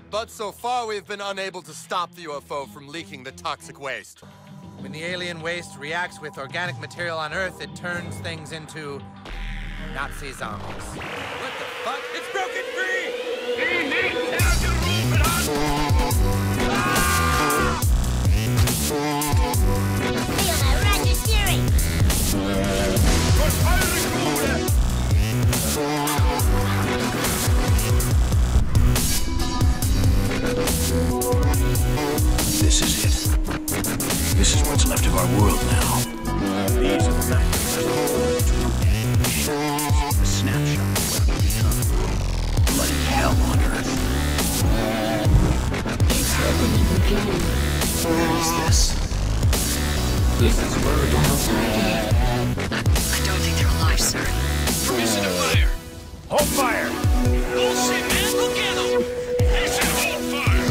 But so far, we've been unable to stop the UFO from leaking the toxic waste. When the alien waste reacts with organic material on Earth, it turns things into Nazi zombies. What the fuck? It's broken free! Feel my rocket steering! This is it. This is what's left of our world now. These are the factors that hold a snapshot of what we become. Bloody hell on Earth. It's happening again. Where is this? This is where it all started. I don't think they're alive, sir. Permission to fire. Hold fire. Bullshit, man. Look at them. Permission to hold fire.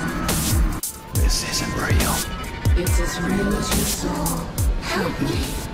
It's as real as your soul. Help me.